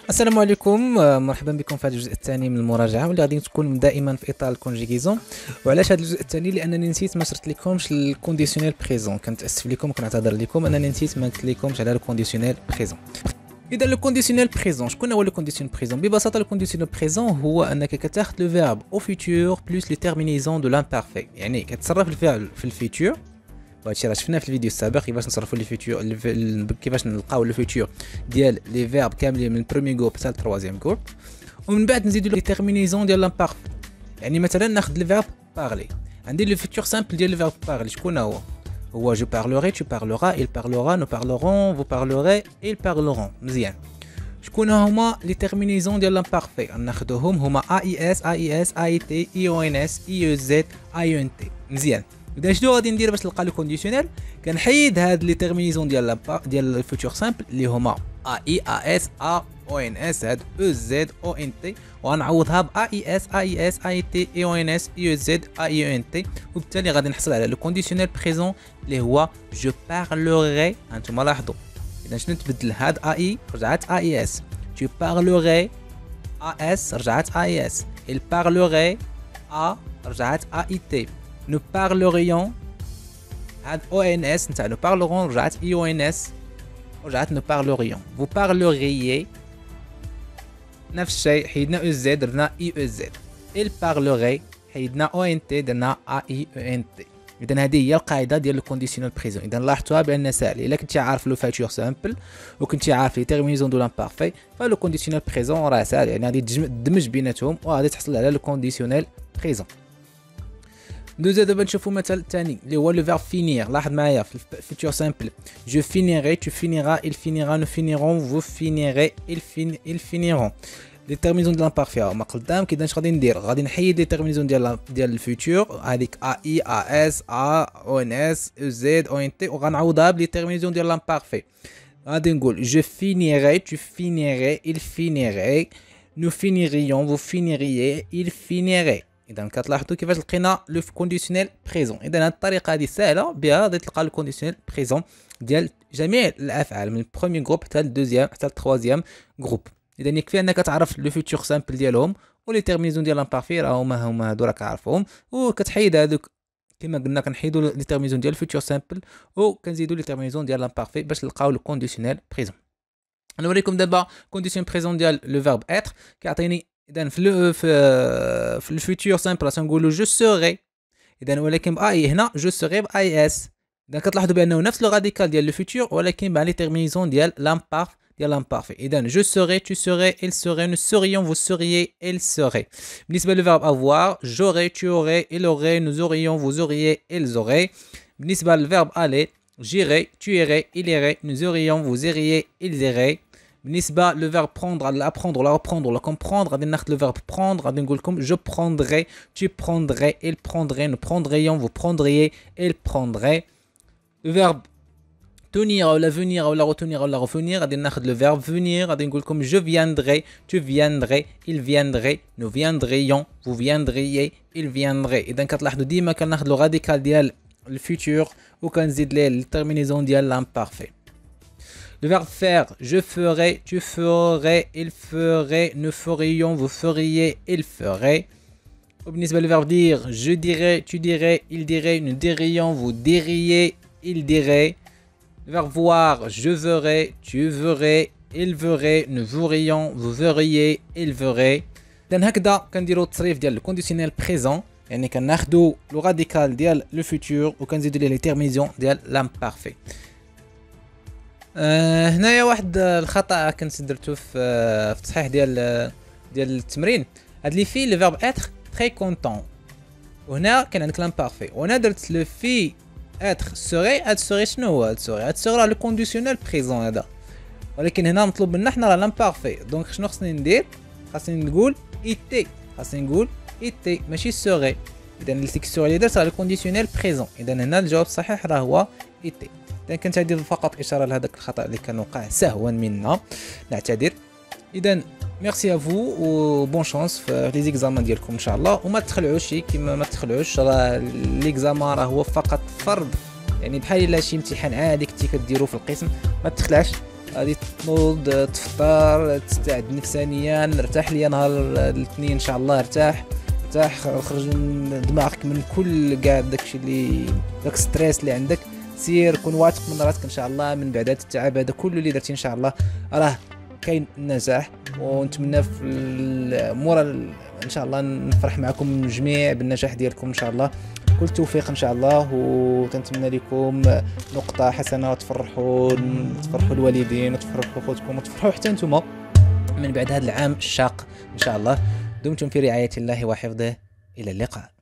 السلام عليكم، مرحبا بكم في هذا الجزء الثاني من المراجعه واللي غادي تكون دائما في اطار الكونجيغيزون. وعلاش هذا الجزء الثاني؟ لانني نسيت ما شرحت لكمش الكونديسيونيل بريزون. كنتاسف لكم وكنعتذر لكم انني نسيت ما قلت لكمش على الكونديسيونيل بريزون. اذا لو كونديسيونيل بريزون، شكون هو لو كونديسيونيل بريزون؟ ببساطه لو كونديسيونيل بريزون هو انك كتاخذ لو فيرب او فيتور بلس لي تيرمينيزون دو لامبارفي، يعني كتصرف الفعل في الفيتور. وهادشي راه شفناه في الفيديو السابق كيفاش نصرفوا لي فيتور، كيفاش نلقاو لو فيتور ديال لي فيرب كاملين من البروميي جروب حتى التروازيام جروب، ومن بعد نزيدو لي تيرمينيزون ديال لامبارفي. يعني مثلا ناخذ الفيرب بارلي، عندي لو فيتور سامبل ديال الفيرب بارلي. شكون هو جو بارلوري، tu parleras, il parlera, nous parlerons, vous parlerez, ils parleront. مزيان. شكون هما لي تيرمينيزون ديال لامبارفي؟ ناخذوهم هما اي اس، اي اس، اي تي، اي او ان اس، اي او زد، اي ان تي. مزيان. اذا شنو غادي ندير باش نلقى لو كونديسيونيل؟ كنحيد هاد لي تيرمينيزون ديال الفيتور سامبل اللي هما اي، ا اس، ا او ان اس، هاد او زد، او ان تي، وغنعوضها ب اي اس، اي اس، اي تي، اي او ان اس، اي او زد، اي او ان تي، وبالتالي غادي نحصل على لو كونديسيونيل بريزون اللي هو جو بارلوغي. هانتوما لاحظوا، اذا شنو تبدل؟ هاد اي رجعت اي اس، tu parlerais اس رجعت اي اس، il parlerait ا رجعت اي تي، nous parlerions هاد او ان اس نتاع nous parlerons رجعت اي او ان اس رجعت nous parlerions، vous parleriez نفس الشيء، حيدنا او زد درنا اي او زد، il parlerait حيدنا او ان تي درنا اي او ان تي. اذا هذه هي القاعده ديال الكونديسيونيل بريزون. اذا لاحظتوها بان ساهل، الا كنتي عارف لو فاتور سامبل وكنتي عارف لي تيرمينيزون دو لامبارفي، فلو كونديسيونيل بريزون راه ساهل، يعني غادي تدمج بيناتهم وغادي تحصل على لو كونديسيونيل بريزون. دوزا دابا نشوفوا مثال ثاني اللي هو لو فيرب فينير. لاحظ معايا في الفيتور سامبل، جو فينيري، tu finiras, il finira, nous finirons, vous finirez, ils finiront. لي تيرمينيزون ديال لامبارفي هما قدام. كي اش غادي ندير؟ غادي نحيد لي تيرمينيزون ديال الفيتور، هذيك ا اي، ا اس، ا او ان اس، او زد، او ان تي، وغنعوضها بلي تيرمينيزون ديال لامبارفي. غادي نقول جو فينيري، tu finirais, il finirait, nous finirions, vous finiriez, ils finiraient. اذا كتلاحظوا كيفاش لقينا لو كونديسيونيل بريزون. اذا هاد الطريقه هذه سهله، بها غادي تلقى الكونديسيونيل بريزون ديال جميع الافعال من البروميي جروب حتى الدوزيام حتى التروازيام جروب. اذا يكفي انك تعرف لو فيتور سامبل ديالهم ولي تيرمينيزون ديال لامبارفي، راه هما هادو راك عارفهم، وكتحيد هذوك كما قلنا كنحيدوا لي تيرمينيزون ديال الفيتور سامبل وكنزيدوا لي تيرمينيزون ديال لامبارفي باش نلقاو لو كونديسيونيل بريزون. نوريكم دابا كونديسيون بريزون ديال لو فيرب اتر. كيعطيني اذا في الفيتور سامبل تنقولوا جو سوري، اذا ولكن باي هنا جو سوري باي اس. اذا كتلاحظوا بانه نفس لو راديكال ديال لو فيتور ولكن مع لي تيرمينيزون ديال لامبارفي. اذا جو سوري، tu serais, il serait, nous serions, vous seriez, il serait. بالنسبه للفيرب avoir، j'aurais, tu aurais, il aurait, nous aurions, vous auriez, ils auraient. بالنسبه للفيرب aller، j'irai, tu irais, il irait, nous irions, vous iriez, ils iraient. بالنسبه للفيرب prendre، apprendre ولا reprendre ولا comprendre، غادي ناخذ لو فيرب prendre، غادي نقول لكم je prendrai، tu prendrais، il prendrait، nous prendrions، vous prendriez، ils prendraient. le verbe tenir ولا venir ولا retenir ولا revenir، غادي ناخذ لو فيرب venir، غادي نقول لكم je viendrai، tu viendrais، il viendrait، nous viendrions، vous viendriez، il viendrait. اذا كتلاحظوا ديما كناخذ لو راديكال ديال الفيتور وكنزيد ليه التيرمينيزون ديال لامبارفي. Le verbe faire، je ferai، tu ferais، il ferait، nous ferions، vous feriez، il ferait. وبالنسبة للverbe dire، je dirais، tu dirais، il dirait، nous dirions، vous diriez، il dirait. Le verbe voir، je verrai، tu verrais، il verrait، nous verrions، vous verriez، il verrait. إذن هكذا كنديرو التصريف ديال الكونديسيونيل بريزون، يعني كناخدو لو راديكال ديال لو فيتور وكنزيدو ليه لي تيرمينيزون ديال لامبارفي. هنايا واحد الخطا كنت درتو في التصحيح ديال التمرين. هاد لي في لو فيرب اتر تري كونطون، وهنا كان عندك لامبارفي، وانا درت لو في اتر سوري. هاد سوري شنو هو؟ هاد سوري راه لو كونديسيونيل بريزون هذا، ولكن هنا مطلوب منا حنا راه لامبارفي. دونك شنو خصني ندير؟ خاصني نقول ايتي، خاصني نقول ايتي ماشي سوري. اذا السوري اللي درت راه لو كونديسيونيل بريزون. اذا هنا الجواب الصحيح راه هو ايتي. إذا كنت هذه فقط إشارة لهذاك الخطأ اللي كان وقع سهوا منا، نعتذر. إذا ميرسي افو و بون شانس في لي زيكزامان ديالكم ان شاء الله، وما تخلعوش كيما ما تخلعوش، راه ليكزامان راه هو فقط فرض، يعني بحال الا شي امتحان عادي كنتي كديرو في القسم ما تخلعش، غادي تنوض تفطر تستعد نفسانيا، ارتاح ليا نهار الاثنين ان شاء الله، ارتاح خرج من دماغك من كل كاع داكشي اللي داك ستريس اللي عندك، سير كون واثق من راسك ان شاء الله. من بعد هذا التعب هذا كله اللي درتي ان شاء الله راه كاين النجاح. ونتمنى في مورا ان شاء الله نفرح معكم جميع بالنجاح ديالكم ان شاء الله، كل التوفيق ان شاء الله. وتنتمنى لكم نقطة حسنة، وتفرحوا الوالدين وتفرحوا خوتكم وتفرحوا حتى نتوما من بعد هذا العام الشاق ان شاء الله. دمتم في رعاية الله وحفظه، الى اللقاء.